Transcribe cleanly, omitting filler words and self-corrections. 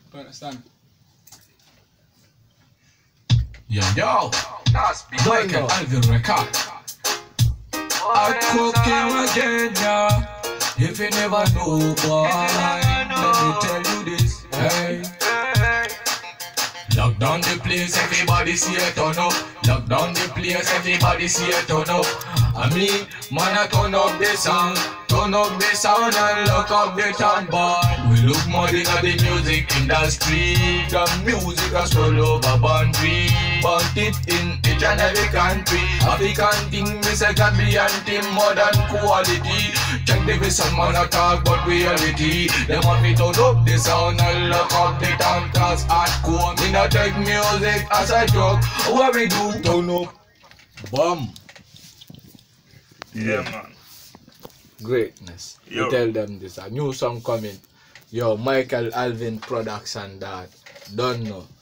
Understand? Yo, That's big. Michael Alvin record. I cook you again, yeah. If you never know, boy, let me tell you this, hey. Lock down the place, everybody see it turn up. Lock down the place, everybody see it turn up. I mean, man, I turn up the sound. Turn up the sound and lock up the town, boy. We look more in the music industry. The music is all over boundary. But it in each and every country. African thing, we say Gambian team, modern quality. Check the vision, man, I talk about reality. They want me to turn up the sound and lock up the town. Cause hardcore, me not take music as a joke. What we do? Turn up. Boom. Yeah, man. Greatness. Yo. You tell them this, a new song coming. Yo, Michael Alvin production that. Don't know.